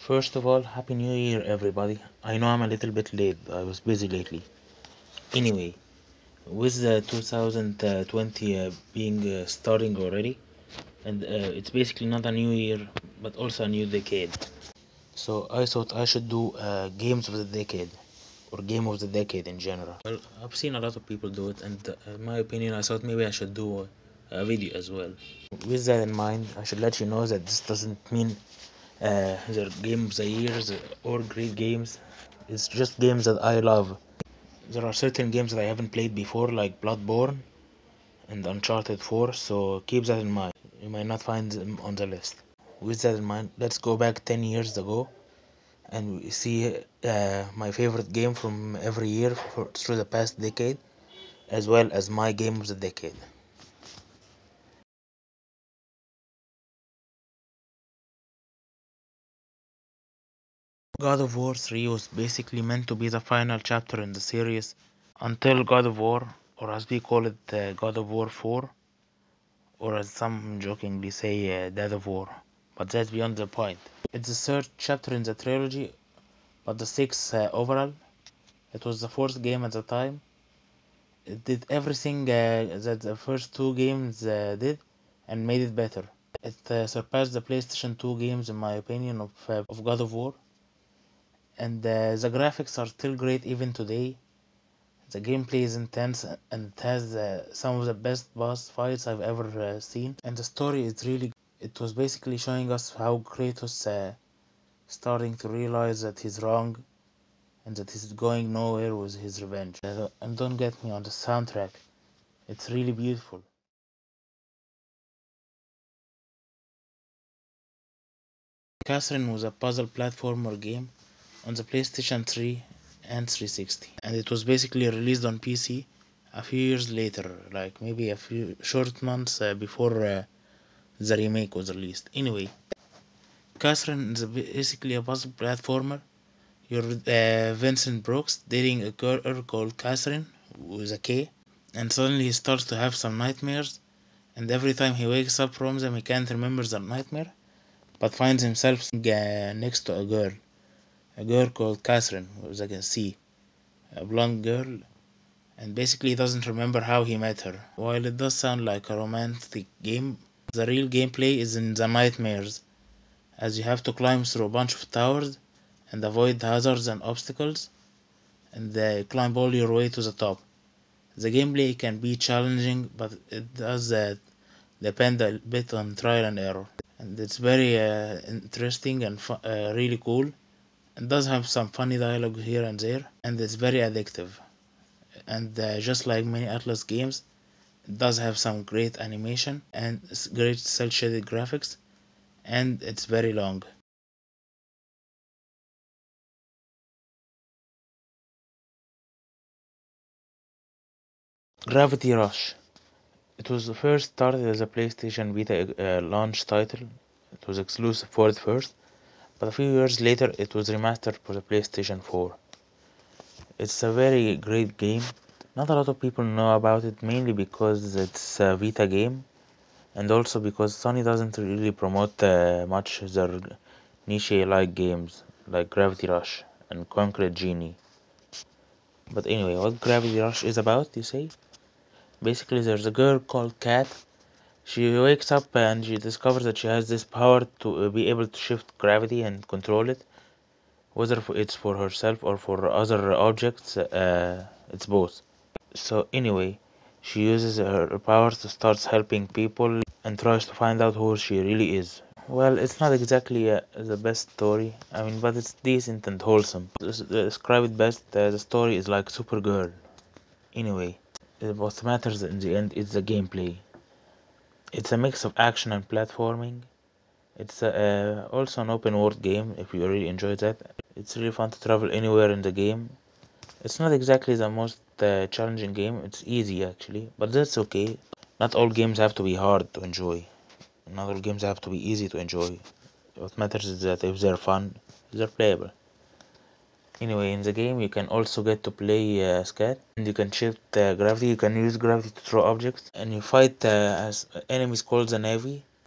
First of all, Happy New Year, everybody. I know I'm a little bit late, I was busy lately. Anyway, with the 2020 being starting already, and it's basically not a new year, but also a new decade. So I thought I should do games of the decade, or game of the decade in general. Well, I've seen a lot of people do it, and in my opinion, I thought maybe I should do a video as well. With that in mind, I should let you know that this doesn't mean they're game of the years or great games. It's just games that I love. There are certain games that I haven't played before, like Bloodborne and Uncharted 4, so keep that in mind. You might not find them on the list. With that in mind, let's go back 10 years ago and we see my favorite game from every year through the past decade, as well as my game of the decade. God of War 3 was basically meant to be the final chapter in the series until God of War, or as we call it, God of War 4, or as some jokingly say, Dead of War. But that's beyond the point. It's the third chapter in the trilogy, but the sixth overall. It was the fourth game at the time. It did everything that the first two games did and made it better. It surpassed the PlayStation 2 games in my opinion of God of War. And the graphics are still great even today. The gameplay is intense and it has some of the best boss fights I've ever seen. And the story is really, it was basically showing us how Kratos starting to realize that he's wrong and that he's going nowhere with his revenge. And don't get me on the soundtrack, it's really beautiful. Catherine was a puzzle platformer game on the PlayStation 3 and 360, and it was basically released on PC a few years later, like maybe a few short months before the remake was released. Anyway, Catherine is basically a puzzle platformer. You're Vincent Brooks dating a girl called Catherine with a K, and suddenly he starts to have some nightmares, and every time he wakes up from them he can't remember the nightmare, but finds himself next to a girl called Catherine with a C, a blonde girl, and basically he doesn't remember how he met her. While it does sound like a romantic game, the real gameplay is in the nightmares, as you have to climb through a bunch of towers and avoid hazards and obstacles, and climb all your way to the top. The gameplay can be challenging, but it does depend a bit on trial and error. And it's very interesting and really cool. It does have some funny dialogue here and there, and it's very addictive. And just like many Atlas games, it does have some great animation and great cel-shaded graphics, and it's very long. Gravity Rush. It was first started as a PlayStation Vita launch title. It was exclusive for it first, but a few years later it was remastered for the PlayStation 4. It's a very great game. Not a lot of people know about it, mainly because it's a Vita game, and also because Sony doesn't really promote much their niche-like games like Gravity Rush and Concrete Genie. But anyway, what Gravity Rush is about, you say? Basically, there's a girl called Kat. She wakes up and she discovers that she has this power to be able to shift gravity and control it, whether it's for herself or for other objects. It's both. So anyway, she uses her powers to start helping people and tries to find out who she really is. Well, it's not exactly the best story, I mean, but it's decent and wholesome. To describe it best, the story is like Supergirl. Anyway, what matters in the end is the gameplay. It's a mix of action and platforming. It's also an open world game if you really enjoy that. It's really fun to travel anywhere in the game. It's not exactly the most challenging game, it's easy actually, but that's okay. Not all games have to be hard to enjoy. Not all games have to be easy to enjoy. What matters is that if they're fun, they're playable. Anyway, in the game you can also get to play Scat, and you can shift gravity, you can use gravity to throw objects, and you fight as enemies called the Navy,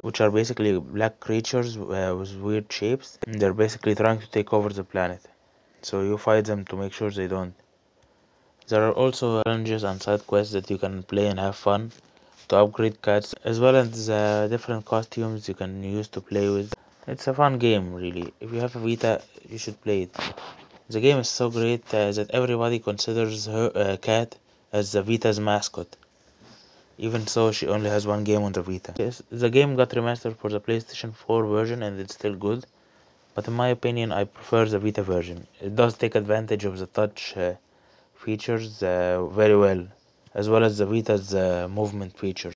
which are basically black creatures with weird shapes. They're basically trying to take over the planet, so you fight them to make sure they don't. There are also challenges and side quests that you can play and have fun to upgrade cats, as well as different costumes you can use to play with. It's a fun game, really. If you have a Vita, you should play it. The game is so great that everybody considers her cat as the Vita's mascot. Even so, she only has one game on the Vita. Yes, the game got remastered for the PlayStation 4 version and it's still good, but in my opinion, I prefer the Vita version. It does take advantage of the touch features very well as the Vita's movement features.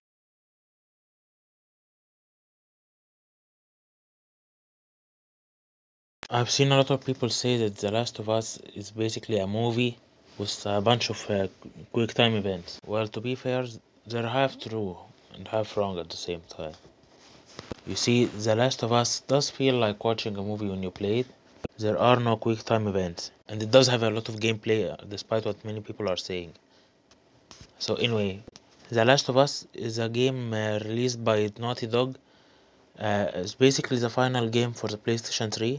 I've seen a lot of people say that The Last of Us is basically a movie with a bunch of quick time events. Well, to be fair, they're half true and half wrong at the same time. You see, The Last of Us does feel like watching a movie when you play it. There are no quick time events, and it does have a lot of gameplay despite what many people are saying. So, anyway, The Last of Us is a game released by Naughty Dog. It's basically the final game for the PlayStation 3.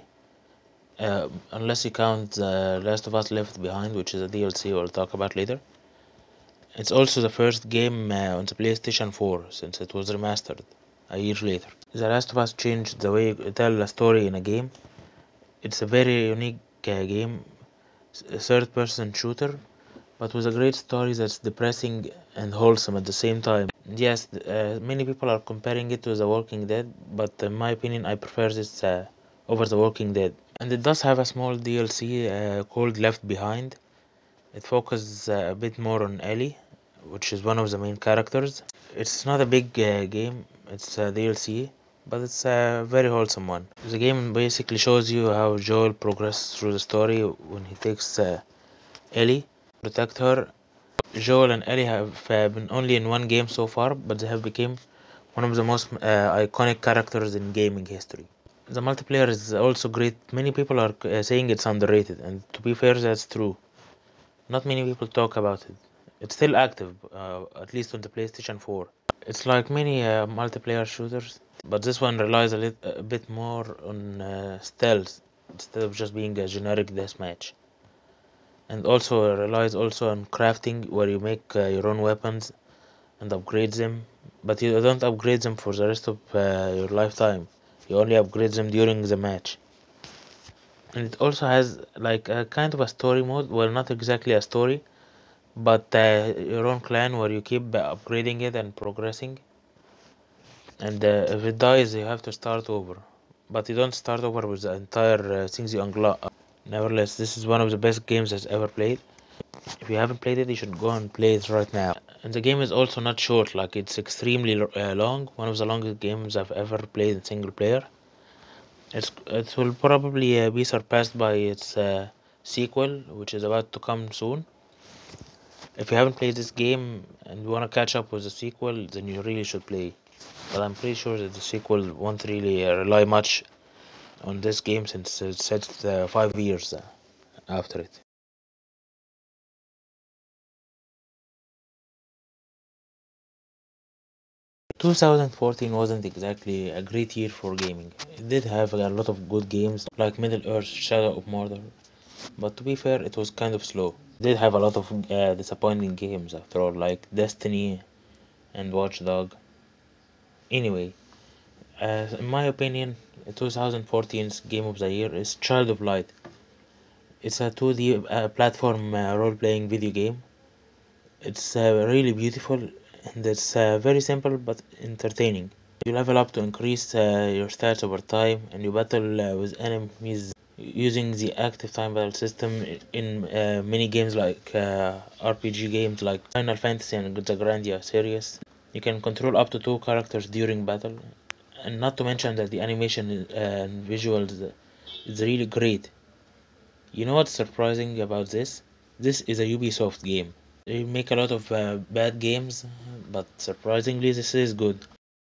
Unless you count The Last of Us Left Behind, which is a DLC we'll talk about later. It's also the first game on the PlayStation 4 since it was remastered a year later. The Last of Us changed the way you tell a story in a game. It's a very unique game, a third person shooter, but with a great story that's depressing and wholesome at the same time. Yes, many people are comparing it to The Walking Dead, but in my opinion, I prefer this over The Walking Dead. And it does have a small DLC called Left Behind. It focuses a bit more on Ellie, which is one of the main characters. It's not a big game, it's a DLC, but it's a very wholesome one. The game basically shows you how Joel progresses through the story when he takes Ellie to protect her. Joel and Ellie have been only in one game so far, but they have become one of the most iconic characters in gaming history. The multiplayer is also great. Many people are saying it's underrated, and to be fair, that's true. Not many people talk about it. It's still active, at least on the PlayStation 4. It's like many multiplayer shooters, but this one relies a bit more on stealth instead of just being a generic deathmatch. And also relies also on crafting, where you make your own weapons and upgrade them, but you don't upgrade them for the rest of your lifetime. You only upgrade them during the match. And it also has like a kind of a story mode. Well, not exactly a story, but your own clan where you keep upgrading it and progressing. And if it dies, you have to start over. But you don't start over with the entire things you unlock. Nevertheless, this is one of the best games I've ever played. If you haven't played it, you should go and play it right now. And the game is also not short, like it's extremely long. One of the longest games I've ever played in single player. It will probably be surpassed by its sequel, which is about to come soon. If you haven't played this game and you want to catch up with the sequel, then you really should play. But I'm pretty sure that the sequel won't really rely much on this game since it's set 5 years after it. 2014 wasn't exactly a great year for gaming. It did have a lot of good games like Middle-earth, Shadow of Mordor, but to be fair, it was kind of slow. It did have a lot of disappointing games after all, like Destiny and Watch Dog. Anyway, in my opinion, 2014's Game of the Year is Child of Light. It's a 2D platform role-playing video game. It's really beautiful and it's very simple but entertaining. You level up to increase your stats over time and you battle with enemies using the active time battle system in many games like RPG games like Final Fantasy and the Grandia series. You can control up to two characters during battle, and not to mention that the animation and visuals is really great. You know what's surprising about this? This is a Ubisoft game. They make a lot of bad games, but surprisingly, this is good.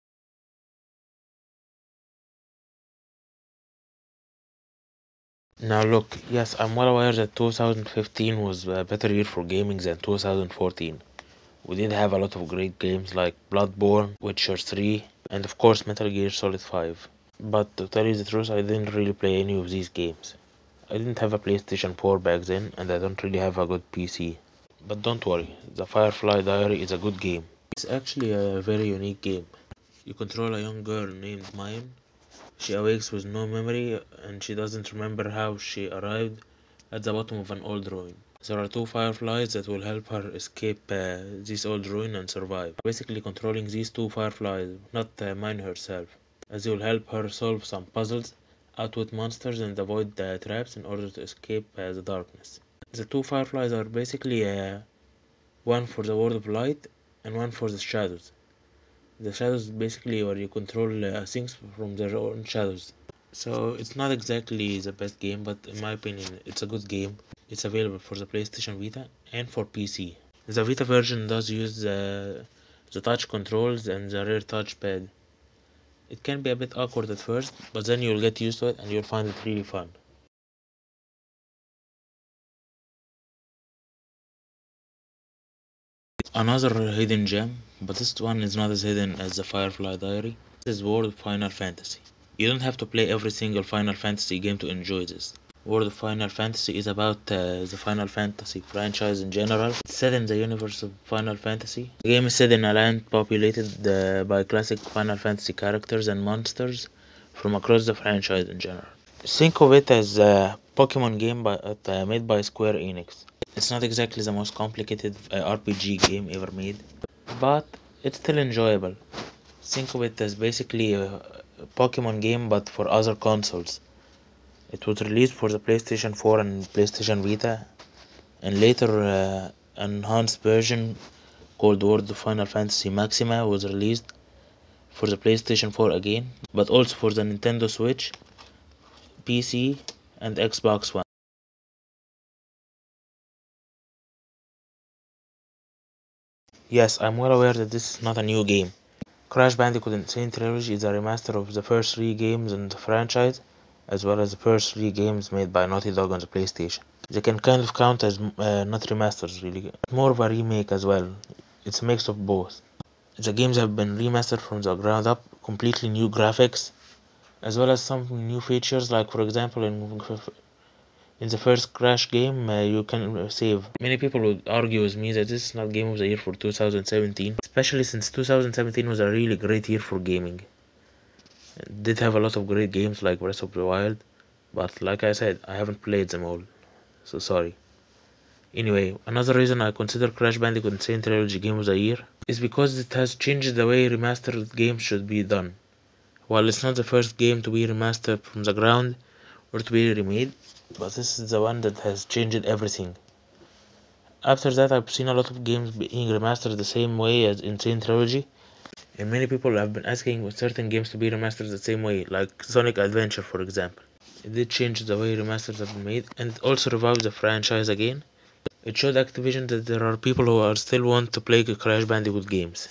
Now, look, yes, I'm well aware that 2015 was a better year for gaming than 2014. We did have a lot of great games like Bloodborne, Witcher 3, and of course Metal Gear Solid 5. But to tell you the truth, I didn't really play any of these games. I didn't have a PlayStation 4 back then, and I don't really have a good PC. But don't worry, the Firefly Diary is a good game. It's actually a very unique game. You control a young girl named Mayim. She awakes with no memory, and she doesn't remember how she arrived at the bottom of an old ruin. There are two fireflies that will help her escape this old ruin and survive. Basically controlling these two fireflies, not Mine herself, as they will help her solve some puzzles, outwit monsters, and avoid traps in order to escape the darkness. The two fireflies are basically one for the world of light and one for the shadows. The shadows basically where you control things from their own shadows. So it's not exactly the best game, but in my opinion, it's a good game. It's available for the PlayStation Vita and for PC. The Vita version does use the touch controls and the rear touchpad. It can be a bit awkward at first, but then you'll get used to it and you'll find it really fun. Another hidden gem, but this one is not as hidden as the Firefly Diary, is World of Final Fantasy. You don't have to play every single Final Fantasy game to enjoy this. World of Final Fantasy is about the Final Fantasy franchise in general. It's set in the universe of Final Fantasy. The game is set in a land populated by classic Final Fantasy characters and monsters from across the franchise in general. Think of it as a Pokemon game made by Square Enix. It's not exactly the most complicated RPG game ever made, but it's still enjoyable. Think of it as basically a Pokemon game but for other consoles. It was released for the PlayStation 4 and PlayStation Vita, and later an enhanced version called World of Final Fantasy Maxima was released for the PlayStation 4 again, but also for the Nintendo Switch, PC, and Xbox One. Yes, I'm well aware that this is not a new game. Crash Bandicoot Insane Trilogy is a remaster of the first three games in the franchise, as well as the first three games made by Naughty Dog on the PlayStation. They can kind of count as not remasters really, more of a remake as well. It's a mix of both. The games have been remastered from the ground up, completely new graphics, as well as some new features like for example in the first Crash game you can save. Many people would argue with me that this is not Game of the Year for 2017, especially since 2017 was a really great year for gaming. It did have a lot of great games like Breath of the Wild, but like I said, I haven't played them all, so sorry. Anyway, another reason I consider Crash Bandicoot Insane Trilogy Game of the Year is because it has changed the way remastered games should be done. While it's not the first game to be remastered from the ground or to be remade, but this is the one that has changed everything. After that, I've seen a lot of games being remastered the same way as Insane Trilogy, and many people have been asking certain games to be remastered the same way, like Sonic Adventure for example. It did change the way remasters have been made, and it also revived the franchise again. It showed Activision that there are people who are still want to play Crash Bandicoot games.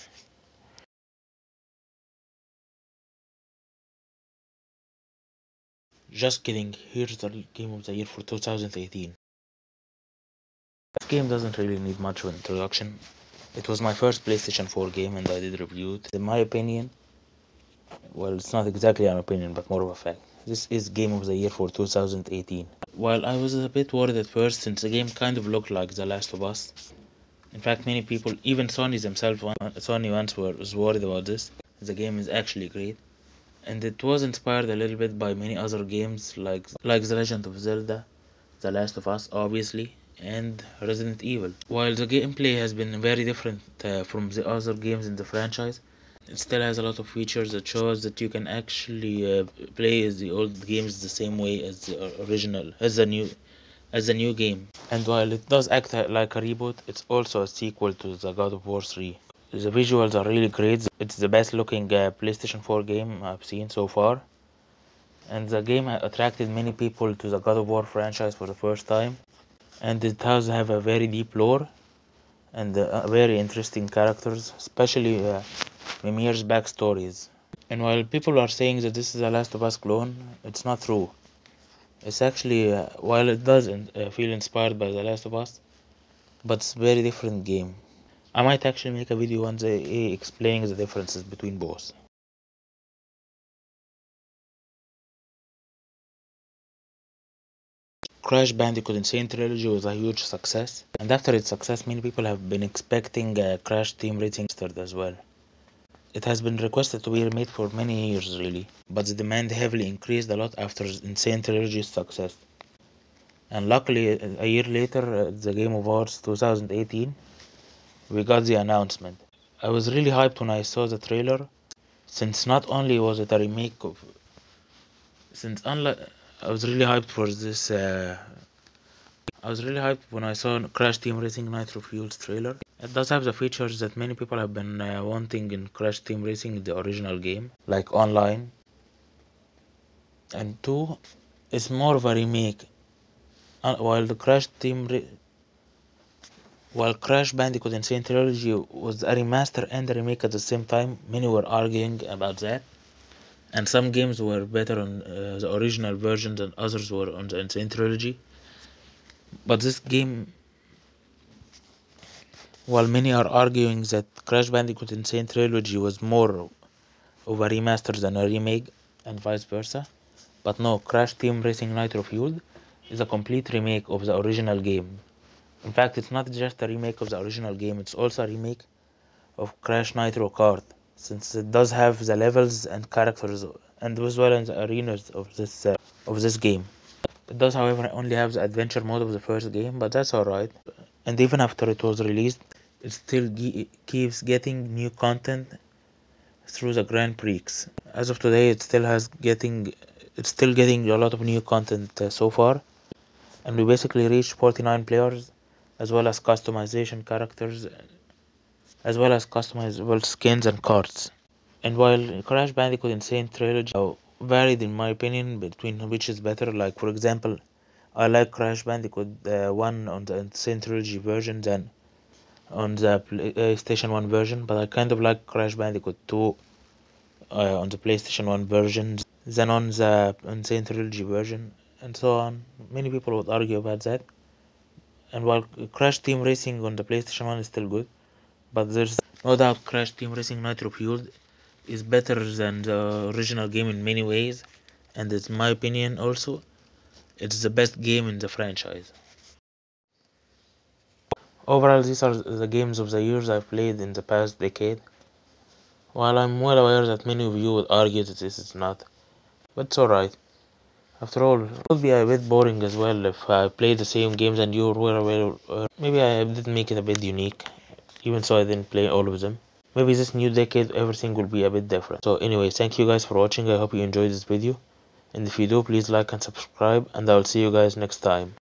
Just kidding, here's the Game of the Year for 2018. This game doesn't really need much of an introduction. It was my first PlayStation 4 game and I did review it. In my opinion, well, it's not exactly an opinion but more of a fact. This is Game of the Year for 2018. While I was a bit worried at first since the game kind of looked like The Last of Us. In fact, many people, even Sony once was worried about this. The game is actually great. And it was inspired a little bit by many other games like The Legend of Zelda, The Last of Us obviously, and Resident Evil. While the gameplay has been very different from the other games in the franchise, it still has a lot of features that shows that you can actually play as the old games the same way as the original, as the new game. And while it does act like a reboot, it's also a sequel to the God of War 3. The visuals are really great. It's the best looking PlayStation 4 game I've seen so far. And the game attracted many people to the God of War franchise for the first time. And it does have a very deep lore and very interesting characters, especially Mimir's backstories. And while people are saying that this is a Last of Us clone, it's not true. It's actually, while it does feel inspired by The Last of Us, but it's a very different game. I might actually make a video one day explaining the differences between both. Crash Bandicoot Insane Trilogy was a huge success, and after its success, many people have been expecting Crash Team Racing Remastered as well. It has been requested to be remade for many years really, but the demand heavily increased a lot after Insane Trilogy's success. And luckily, a year later, at the Game Awards 2018, we got the announcement. I was really hyped when I saw the trailer, since not only was it a remake of, since unlike, I was really hyped for this. I was really hyped when I saw Crash Team Racing Nitro Fuels trailer. It does have the features that many people have been wanting in Crash Team Racing, the original game, like online. And two, it's more of a remake. While Crash Bandicoot Insane Trilogy was a remaster and a remake at the same time, many were arguing about that. And some games were better on the original version than others were on the Insane Trilogy. But this game, while many are arguing that Crash Bandicoot Insane Trilogy was more of a remaster than a remake, and vice versa, but no, Crash Team Racing Nitro Fueled is a complete remake of the original game. In fact, it's not just a remake of the original game, it's also a remake of Crash Nitro Kart, since it does have the levels and characters and as well as the arenas of this game. It does, however, only have the adventure mode of the first game, but that's alright. And even after it was released, it still keeps getting new content through the Grand Prix. As of today, it's still getting a lot of new content so far, and we basically reached 49 players, as well as customization characters, as well as customizable skins and cards. And while Crash Bandicoot Insane Trilogy varied in my opinion between which is better, like for example, I like Crash Bandicoot 1 on the Insane Trilogy version than on the PlayStation 1 version, but I kind of like Crash Bandicoot 2 on the PlayStation 1 version than on the Insane Trilogy version, and so on. Many people would argue about that. And while Crash Team Racing on the PlayStation 1 is still good, but there's no doubt Crash Team Racing Nitro Fueled is better than the original game in many ways, and in my opinion also, it's the best game in the franchise. Overall, these are the games of the years I've played in the past decade. While I'm well aware that many of you would argue that this is not, but it's alright. After all, it would be a bit boring as well if I played the same games and you were aware. Maybe I did make it a bit unique, even so I didn't play all of them. Maybe this new decade everything will be a bit different. So anyway, thank you guys for watching. I hope you enjoyed this video. And if you do, please like and subscribe, and I will see you guys next time.